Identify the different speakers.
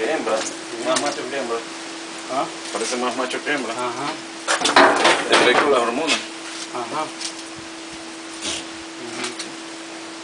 Speaker 1: que hembra. Más macho que hembra.
Speaker 2: ¿Ah?
Speaker 1: Parece más macho que hembra.
Speaker 2: Ajá.
Speaker 1: Efecto de las hormonas.
Speaker 2: Ajá.